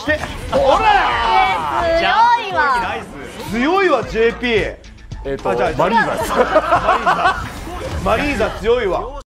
してほら強いわ。 強いわ JP。 マリーザです。 マリーザ強いわ。